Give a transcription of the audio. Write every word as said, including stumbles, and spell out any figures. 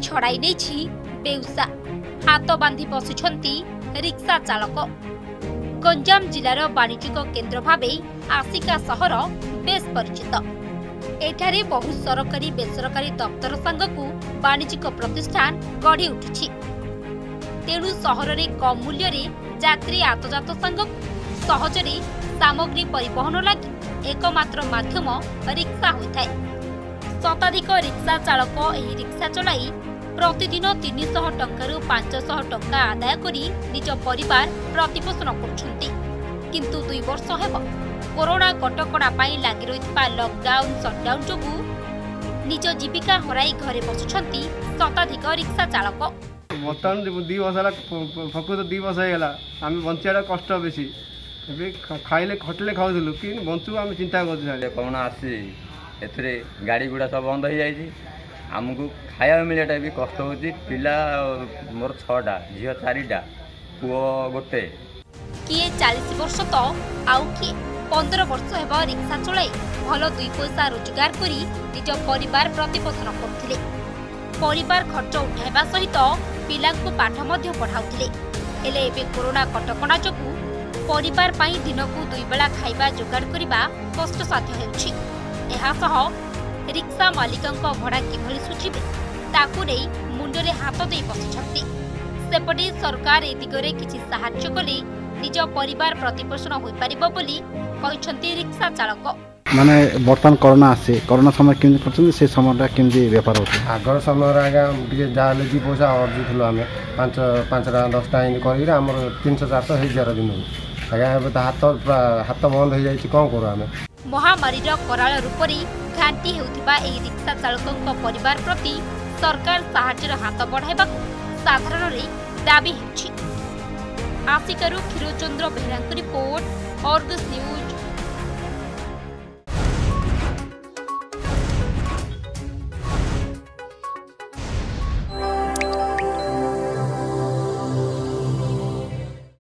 छड़ाई नहीं बेउसा हाथ बांधि बसिछंती रिक्शा चालक। गंजाम जिलार वाणिज्यिक केन्द्र भावे आसिका सहर बेस परिचित। एठारे बहु सरकारी बेसरकारी दफ्तर सांगकु वाणिज्यिक प्रतिष्ठान गढ़ी उठिछि। तेणु सहर में कम मूल्य रे यात्री आतजात सांगकु सहजरे सामग्री परिवहन लगी एकमात्र माध्यम रिक्शा होइथाय। शताधिक रिक्शा चालक एही रिक्शा चलाई प्रतिदिन तीन सौ टंकारु पाँच सौ टंका आदाय करी निज परिवार प्रतिपोषण करुछंती। किंतु दुई वर्ष हेब कोरोना कटकणा पाई लागि रहितबा लॉकडाउन शटडाउन जोगु निज जीविका हराई घरे बसुछंती शताधिक रिक्शा चालक। बर्तमान दुई वर्ष प्रकृत दुई वर्ष होगा आम बचार कष्ट बेसी खाइले खटिले खाऊलु कि बंचु आम चिंता कर कोरोना आसी एथरे गाड़ी गुड़ा सब बंद हो जाए आमको खाया मिलटा भी कष्ट होची। पिला मोर छटा झील चारिटा पुओ गोटे किए चालीस वर्ष तो आउ किए पंद्रह वर्ष हेब रिक्शा चलाई भल दुई पैसा रोजगार करी निज परिवार प्रतिपोषण करथिले। परिवार खर्च उठाइबा सहित पिलांकु पाठ मध्य पढ़ाउथिले। हेले एबे कोरोना कटकणा जोगु परिवार पाई दिनकु दुई बेला खाइबा जोगाड़ करिबा कष्टसाध्य हेउछि। एहा सह रिक्शा मालिकंक भड़ा किभଳି सुझिबे ताकु नै मुंडरे हाथ देई बसिछंती। सेपटे सरकार ए दिगरे किछि सहाय्य कले निज परिवार प्रतिपोषण होई परिबो बोली कहिछंती रिक्शा चालक। माने बर्तमान कोरोना आसे कोरोना समय केमि करछन से समयटा केमि व्यापार होते आगर समय आगे टे जहाँ दी पैसा अर्जुलु आम पाँच पाँच टाँग दस टाँग कर तीन सौ चार सौ हजार दिन आज्ञा हाथ हाथ बंद हो जाए कौन करूँ आम। महामारी कराल रूप घाटी हेउथिबा एही रिक्शा चालकंक परिवार प्रति सरकार साहाय्यर हाथ बढ़ाइबाकु साधारण रे दाबी हेउछि। आसिकारू क्षीरचंद्र बेहरांक रिपोर्ट, अर्गस न्यूज।